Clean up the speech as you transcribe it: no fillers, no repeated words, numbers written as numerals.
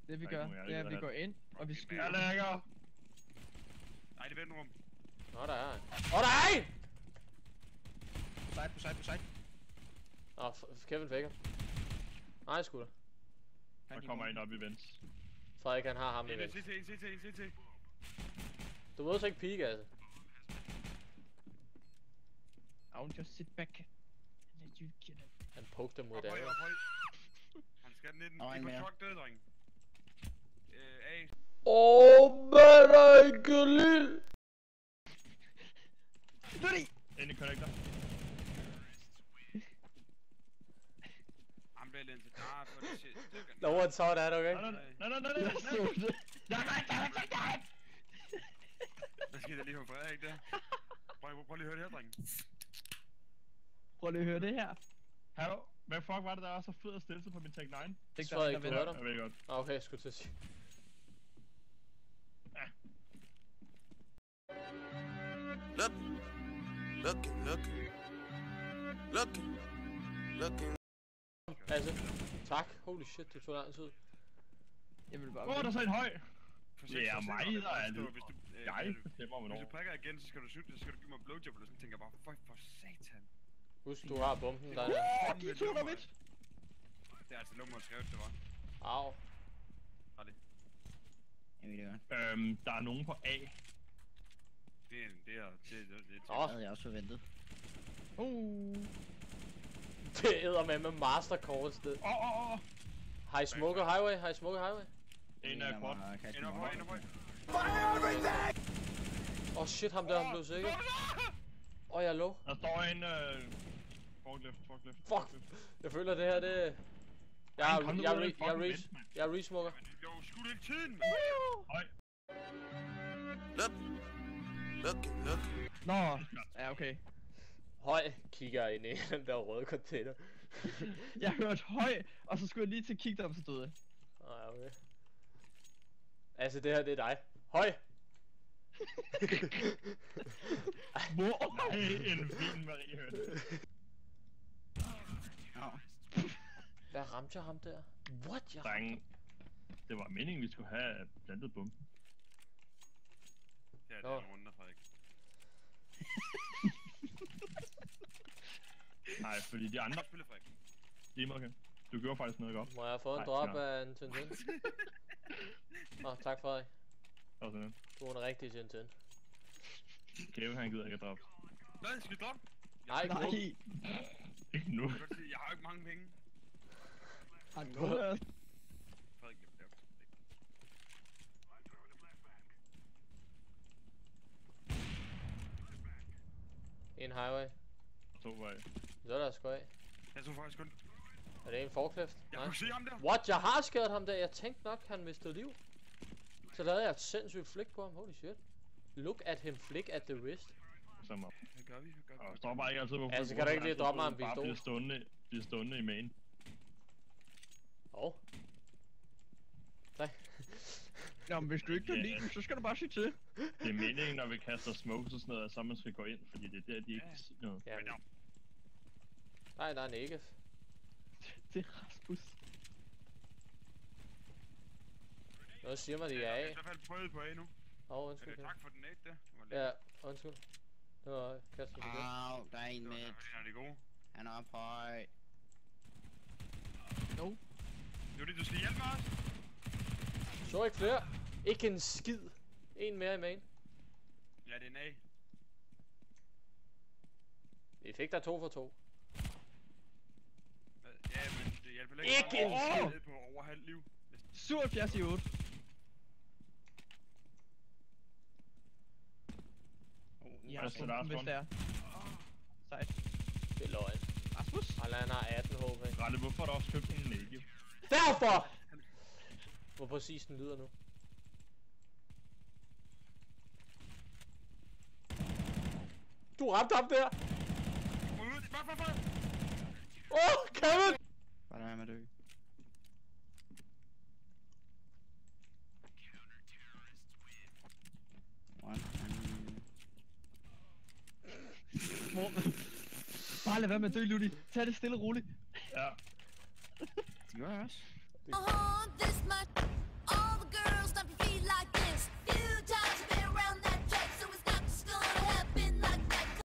Det vi gør, det er at vi går ind, og vi skyder. Jeg lægger! Nej, det er venterum. Nå, der er en. Åh, der er en! På side. Nå, Kevin fik ham. Nej, sgu da. Der kommer en op i vents. Frederik, han har ham i vent. CT. Du må også ikke peek, altså. I'll just sit back. And let you kill him. Han poked dem mod det. Høj. Han skal den 19. Vi får truck død, dreng. A. Mærke lille! Ind i connector. Han bliver lidt til der for det shit. No one saw that, okay? Nej. Hvad skete der lige for Frederik der? Prøv lige at høre det her, dreng. Prøv lige at høre det her. Hallo? Hvad fuck var det, der var så fed at stille sig på min Tech 9? Det tror jeg ikke, du hørte ham. Jeg ved godt. Okay, jeg skulle til at sige. Looking. Asse, tak. Holy shit, det tog lang tid. Jeg vil bare... Hvor er der så en høj? Det er mig, der er lidt. Jeg bestemmer, hvornår. Hvis du prikker igen, så skal du shoot, så skal du give mig blowjob, eller sådan tænker jeg bare, fuck for satan. Husk, du har bomben der. Fuck, I tog dig midt! Det er altså nummer skrevet, det var. Au. Har det. Jeg ved det godt. Der er nogen på A. Det havde jeg også forventet. Det æder med mastercard sted. Har I smoker highway? En er kort. En op høj. Åh shit, ham der, han blev sikker. Åh, jeg er low. Der står en forklift. Fuck! Jeg føler det her, det... Jeg resmoker. Jo, skud ikke tiden! Høj. Look. Nå, ja okay. Høj kigger ind i den der røde container. Jeg hørte høj, og så skulle jeg lige til at kigge der, så stod jeg. Nej, okay. Altså, det her, det er dig. Høj! Hvor er en fin Marie hørte? Hvad ramte jeg ham der? What? Jeg ramte? Det var meningen, vi skulle have plantet bomben. Ja, det er en runde, Frederik. Nej, fordi de andre... Lige okay. Du gjorde faktisk noget godt. Må jeg have fået en drop af en Tintin? Nå, tak Frederik. Du er en rigtig Tintin. Kevin, han gider ikke at droppe. Hvad? Skal vi droppe? Nej. Ikke nu. Jeg har ikke mange penge. Han dør. Frederik, jeg bliver En highway. 2 vej. Så er der sgu af. Jeg tror faktisk kun. Er det en forklift? Jeg kunne se ham der. What? Jeg har skadet ham der. Jeg tænkte nok, han mistede liv. Så lavede jeg et sindssygt flick på ham. Holy shit. Look at him flick at the wrist. Som om. Hvad gør vi? Og står bare ikke altid på. Altså, kan du ikke lige droppe mig en pistol? Bliver stående i main. Tak. Jamen, hvis du ikke kan lide den, så skal du bare sige til. Det er meningen, når vi kaster smokes og sådan noget, at så man skal gå ind, fordi det er der, de ikke kan sige noget. Ja. Nej, der er negativ. Det er Rasmus. Noget siger mig, de er af. Jeg har i hvert fald prøvet på A nu. Undskyld. Tak for den nade der. Ja, undskyld. Det var kastet igen. Der er en med. Det er gode. Han er op høj. No. Det er det, du skal hjælpe mig også. Så ikke flere. Ikke en skid. En mere i main. Ja, det er en A. Vi fik der 2 for 2. Ja, men det hjælper ikke en skid. På over halv liv. 77 i 8. Ja, hvis det er. Sejt. Det er løgn. Rasmus? Han har 18 HP. Ralle, hvorfor har du også købt en negativ? Derfor! Hvor præcis den lyder nu. Du ramte ham der! Åh, Kevin! Hvad er der med dø? Bare lad være med at dø, Ludi. Tag det stille og roligt. Ja. Det gør jeg også.